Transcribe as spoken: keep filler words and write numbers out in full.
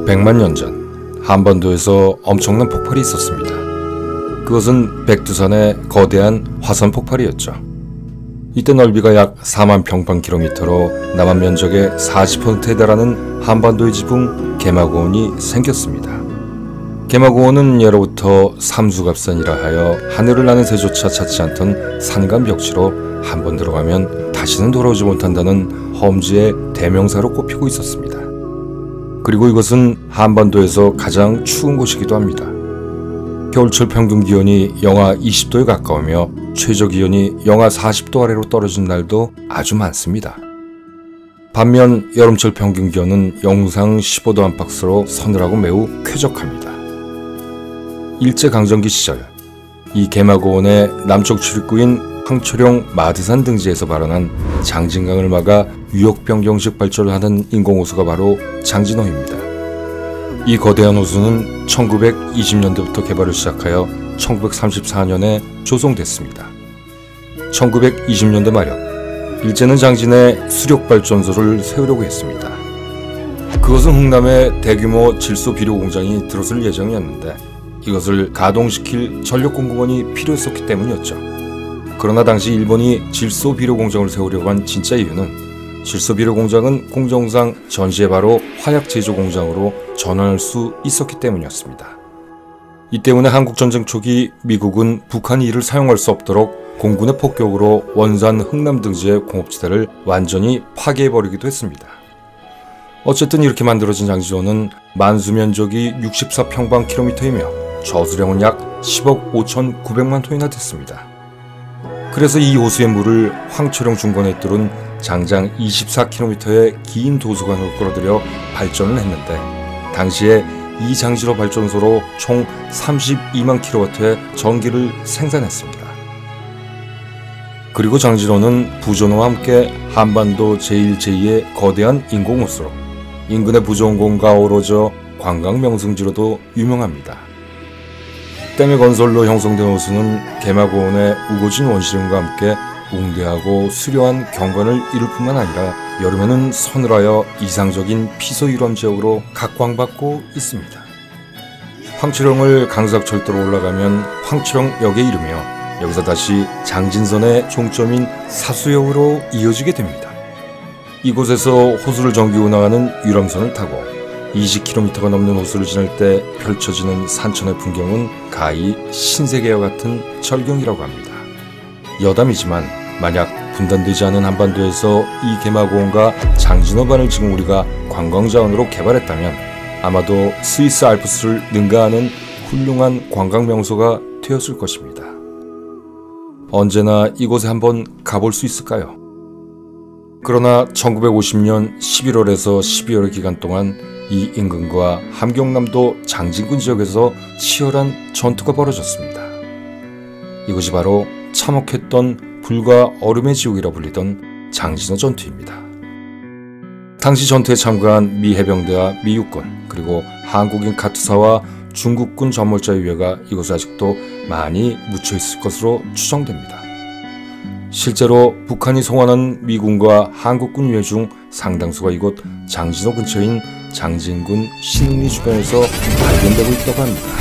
백만 년 전 한반도에서 엄청난 폭발이 있었습니다. 그것은 백두산의 거대한 화산 폭발이었죠. 이때 넓이가 약 사만 평방킬로미터로 남한 면적의 사십 퍼센트에 달하는 한반도의 지붕 개마고원이 생겼습니다. 개마고원은 예로부터 삼수갑산이라 하여 하늘을 나는 새조차 찾지 않던 산간 벽지로 한번 들어가면 다시는 돌아오지 못한다는 험지의 대명사로 꼽히고 있었습니다. 그리고 이것은 한반도에서 가장 추운 곳이기도 합니다. 겨울철 평균 기온이 영하 이십 도에 가까우며 최저 기온이 영하 사십 도 아래로 떨어진 날도 아주 많습니다. 반면 여름철 평균 기온은 영상 십오 도 안팎으로 서늘하고 매우 쾌적합니다. 일제강점기 시절 이 개마고원의 남쪽 출입구인 황초령 마드산 등지에서 발원한 장진강을 막아 유역 변경식 발전을 하는 인공호수가 바로 장진호입니다. 이 거대한 호수는 천구백이십 년대부터 개발을 시작하여 천구백삼십사 년에 조성됐습니다. 천구백이십 년대 말년 일제는 장진에 수력발전소를 세우려고 했습니다. 그것은 흥남에 대규모 질소 비료 공장이 들어설 예정이었는데 이것을 가동시킬 전력 공급원이 필요했었기 때문이었죠. 그러나 당시 일본이 질소 비료 공장을 세우려고 한 진짜 이유는 질소 비료 공장은 공정상 전시에 바로 화약 제조 공장으로 전환할 수 있었기 때문이었습니다. 이 때문에 한국전쟁 초기 미국은 북한이 이를 사용할 수 없도록 공군의 폭격으로 원산 흥남 등지의 공업지대를 완전히 파괴해버리기도 했습니다. 어쨌든 이렇게 만들어진 장진호는 만수 면적이 육십사 평방킬로미터이며 저수량은 약 십억 오천구백만 톤이나 됐습니다. 그래서 이 호수의 물을 황초령 중권에 뚫은 장장 이십사 킬로미터의 긴 도수관으로 끌어들여 발전을 했는데 당시에 이 장진호 발전소로 총 삼십이만 킬로와트의 전기를 생산했습니다. 그리고 장진호는 부전호와 함께 한반도 제일, 제이의 거대한 인공호수로 인근의 부전공과 어우러져 관광명승지로도 유명합니다. 댐의 건설로 형성된 호수는 개마고원의 우거진 원시림과 함께 웅대하고 수려한 경관을 이룰 뿐만 아니라 여름에는 서늘하여 이상적인 피서 유람 지역으로 각광받고 있습니다. 황초령을 강삭철도로 올라가면 황초령역에 이르며 여기서 다시 장진선의 종점인 사수역으로 이어지게 됩니다. 이곳에서 호수를 정기 운항하는 유람선을 타고 이십 킬로미터가 넘는 호수를 지날 때 펼쳐지는 산천의 풍경은 가히 신세계와 같은 절경이라고 합니다. 여담이지만 만약 분단되지 않은 한반도에서 이 개마고원과 장진호반을 지금 우리가 관광자원으로 개발했다면 아마도 스위스 알프스를 능가하는 훌륭한 관광명소가 되었을 것입니다. 언제나 이곳에 한번 가볼 수 있을까요? 그러나 천구백오십 년 십일월에서 십이월 기간 동안 이 인근과 함경남도 장진군 지역에서 치열한 전투가 벌어졌습니다. 이것이 바로 참혹했던 불과 얼음의 지옥이라 불리던 장진호 전투입니다. 당시 전투에 참가한 미 해병대와 미 육군 그리고 한국인 카투사와 중국군 전몰자의 유해가 이곳에 아직도 많이 묻혀있을 것으로 추정됩니다. 실제로 북한이 송환한 미군과 한국군 유해 중 상당수가 이곳 장진호 근처인 장진군 신흥리 주변에서 발견되고 있다고 합니다.